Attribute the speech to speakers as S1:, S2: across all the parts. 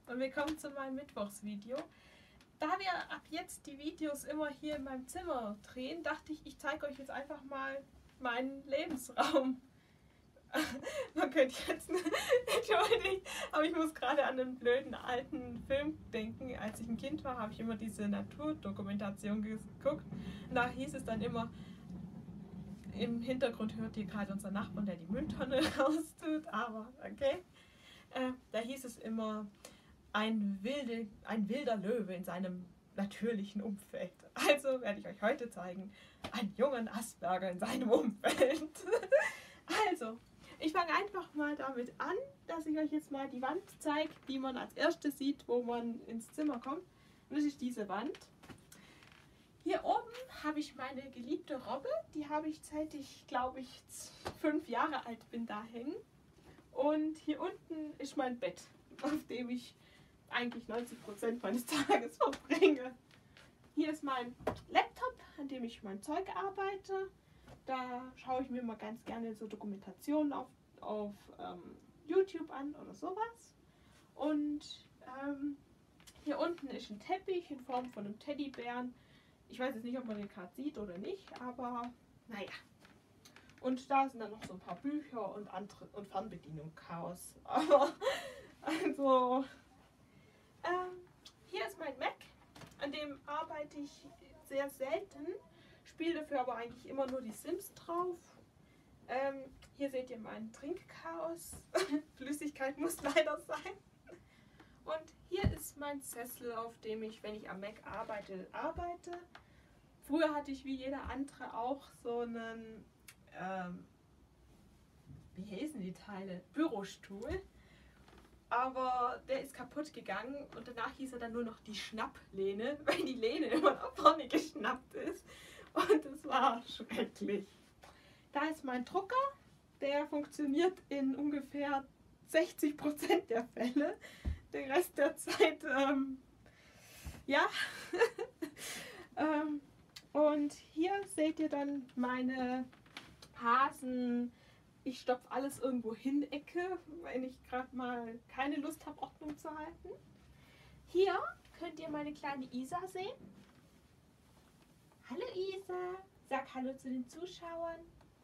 S1: und willkommen zu meinem Mittwochsvideo. Da wir ab jetzt die Videos immer hier in meinem Zimmer drehen, dachte ich, ich zeige euch jetzt einfach mal meinen Lebensraum. Man könnte jetzt, entschuldigt, aber ich muss gerade an einen blöden alten Film denken. Als ich ein Kind war, habe ich immer diese Naturdokumentation geguckt. Und da hieß es dann immer, im Hintergrund hört ihr gerade unseren Nachbarn, der die Mülltonne raustut, aber okay. Da hieß es immer, ein wilder Löwe in seinem natürlichen Umfeld. Also werde ich euch heute zeigen, einen jungen Asperger in seinem Umfeld. Also, ich fange einfach mal damit an, dass ich euch jetzt mal die Wand zeige, die man als erstes sieht, wo man ins Zimmer kommt. Und das ist diese Wand. Hier oben habe ich meine geliebte Robbe, die habe ich seit ich, glaube ich, 5 Jahre alt bin, da hängen. Und hier unten ist mein Bett, auf dem ich eigentlich 90% meines Tages verbringe. Hier ist mein Laptop, an dem ich mein Zeug arbeite. Da schaue ich mir mal ganz gerne so Dokumentationen auf YouTube an oder sowas. Und hier unten ist ein Teppich in Form von einem Teddybären. Ich weiß jetzt nicht, ob man den gerade sieht oder nicht, aber naja. Und da sind dann noch so ein paar Bücher und Fernbedienung Chaos. Aber also hier ist mein Mac, an dem arbeite ich sehr selten, spiele dafür aber eigentlich immer nur die Sims drauf. Hier seht ihr mein Trinkchaos. Flüssigkeit muss leider sein. Und hier ist mein Sessel, auf dem ich, wenn ich am Mac arbeite. Früher hatte ich wie jeder andere auch so einen, wie hießen die Teile? Bürostuhl. Aber der ist kaputt gegangen und danach hieß er dann nur noch die Schnapplehne, weil die Lehne immer nach vorne geschnappt ist. Und es war schrecklich. Da ist mein Drucker, der funktioniert in ungefähr 60% der Fälle. Den Rest der Zeit, ja. Und hier seht ihr dann meine Hasen. Ich stopfe alles irgendwo hin, Ecke, wenn ich gerade mal keine Lust habe, Ordnung zu halten. Hier könnt ihr meine kleine Isa sehen. Hallo Isa, sag Hallo zu den Zuschauern.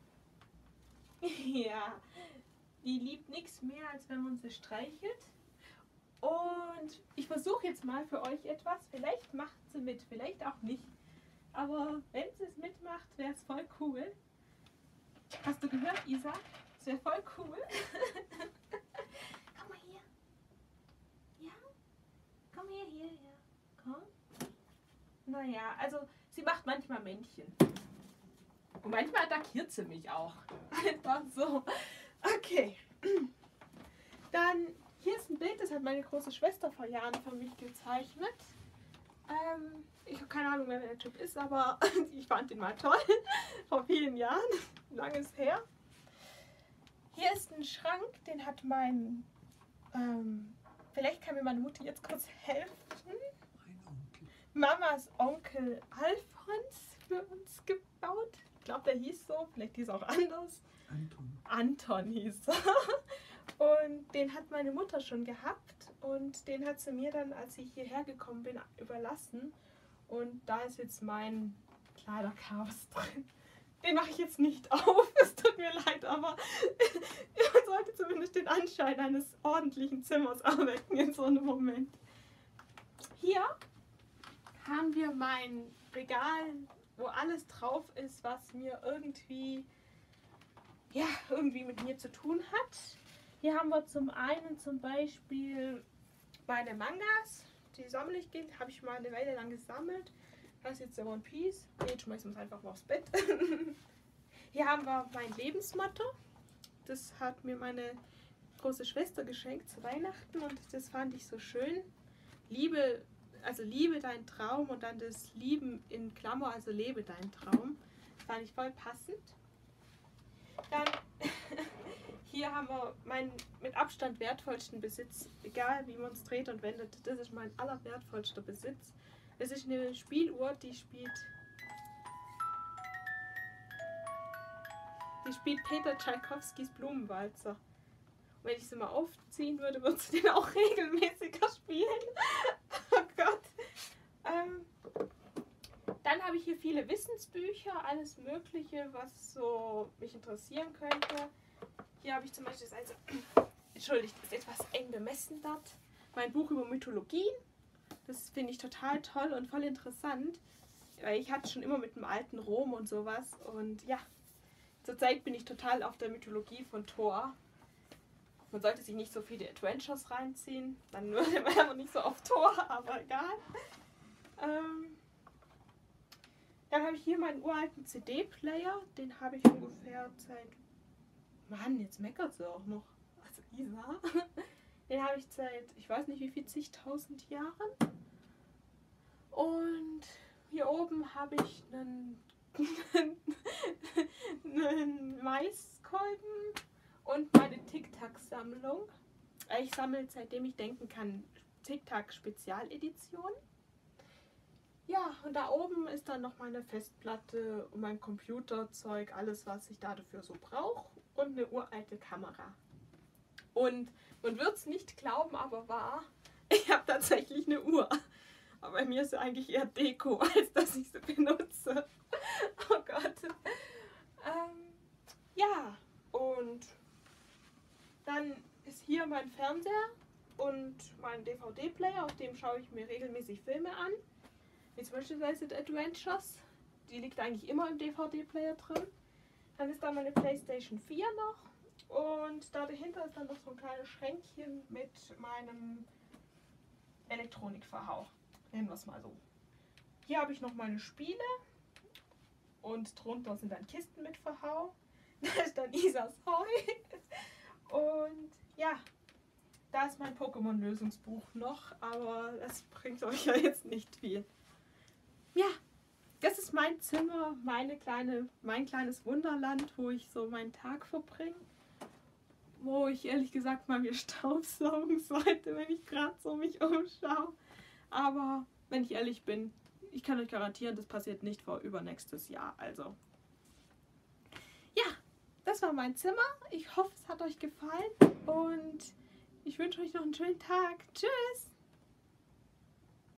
S1: Ja, die liebt nichts mehr, als wenn man sie streichelt. Und ich versuche jetzt mal für euch etwas. Vielleicht macht sie mit, vielleicht auch nicht. Aber wenn sie es mitmacht, wäre es voll cool. Hast du gehört, Isa? Das wäre voll cool. Komm mal hier. Ja? Komm hier. Komm. Naja, also sie macht manchmal Männchen. Und manchmal attackiert sie mich auch. Einfach so. Okay. Dann, hier ist ein Bild, das hat meine große Schwester vor Jahren für mich gezeichnet. Ich habe keine Ahnung, wer der Typ ist, aber ich fand ihn mal toll. Vor vielen Jahren. Lang ist her. Hier ist ein Schrank, den hat mein, vielleicht kann mir meine Mutter jetzt kurz helfen. Mamas Onkel Alfons für uns gebaut. Ich glaube, der hieß so, vielleicht hieß er auch anders. Anton hieß er. Und den hat meine Mutter schon gehabt und den hat sie mir dann, als ich hierher gekommen bin, überlassen. Und da ist jetzt mein Kleiderchaos drin. Den mache ich jetzt nicht auf, es tut mir leid, aber man sollte zumindest den Anschein eines ordentlichen Zimmers erwecken in so einem Moment. Hier haben wir mein Regal, wo alles drauf ist, was mir irgendwie, ja, irgendwie mit mir zu tun hat. Hier haben wir zum einen zum Beispiel meine Mangas, die sammle ich, habe ich mal eine Weile lang gesammelt. Das ist jetzt der One Piece. Jetzt schmeißen wir es einfach mal aufs Bett. Hier haben wir mein Lebensmotto. Das hat mir meine große Schwester geschenkt zu Weihnachten und das fand ich so schön. Liebe deinen Traum und dann das Lieben in Klammer, also lebe deinen Traum. Das fand ich voll passend. Dann hier haben wir meinen mit Abstand wertvollsten Besitz, egal wie man es dreht und wendet. Das ist mein allerwertvollster Besitz. Es ist eine Spieluhr, die spielt Peter Tschaikowskis Blumenwalzer. Und wenn ich sie mal aufziehen würde, würde sie den auch regelmäßiger spielen. spielen. Oh Gott. Dann habe ich hier viele Wissensbücher, alles Mögliche, was so mich interessieren könnte. Hier habe ich zum Beispiel, entschuldigt, ist etwas eng bemessen dort, mein Buch über Mythologien. Das finde ich total toll und voll interessant, weil ich hatte schon immer mit dem alten Rom und sowas. Und ja, zurzeit bin ich total auf der Mythologie von Thor. Man sollte sich nicht so viele Adventures reinziehen, dann würde man aber nicht so auf Thor, aber egal. Dann habe ich hier meinen uralten CD-Player, den habe ich ungefähr seit... Mann, jetzt meckert sie auch noch. Also Isa. Den habe ich seit, ich weiß nicht wie viel, zigtausend Jahren. Und hier oben habe ich einen Maiskolben und meine Tic-Tac-Sammlung. Ich sammle, seitdem ich denken kann, Tic-Tac-Spezialedition. Ja, und da oben ist dann noch meine Festplatte und mein Computerzeug, alles was ich da dafür so brauche und eine uralte Kamera. Und man wird es nicht glauben, aber wahr, ich habe tatsächlich eine Uhr. Aber bei mir ist sie eigentlich eher Deko, als dass ich sie benutze. Oh Gott. Ja, und dann ist hier mein Fernseher und mein DVD-Player, auf dem schaue ich mir regelmäßig Filme an. Wie zum Beispiel The Adventures. Die liegt eigentlich immer im DVD-Player drin. Dann ist da meine PlayStation 4 noch. Und da dahinter ist dann noch so ein kleines Schränkchen mit meinem Elektronikverhau. Nennen wir es mal so. Hier habe ich noch meine Spiele. Und drunter sind dann Kisten mit Verhau. Da ist dann Isas Heu. Und ja, da ist mein Pokémon-Lösungsbuch noch. Aber das bringt euch ja jetzt nicht viel. Ja, das ist mein Zimmer, mein kleines Wunderland, wo ich so meinen Tag verbringe. Wo ich ehrlich gesagt mal mir staubsaugen sollte, wenn ich gerade so mich umschaue. Aber wenn ich ehrlich bin, ich kann euch garantieren, das passiert nicht vor übernächstes Jahr. Also, ja, das war mein Zimmer. Ich hoffe, es hat euch gefallen und ich wünsche euch noch einen schönen Tag. Tschüss!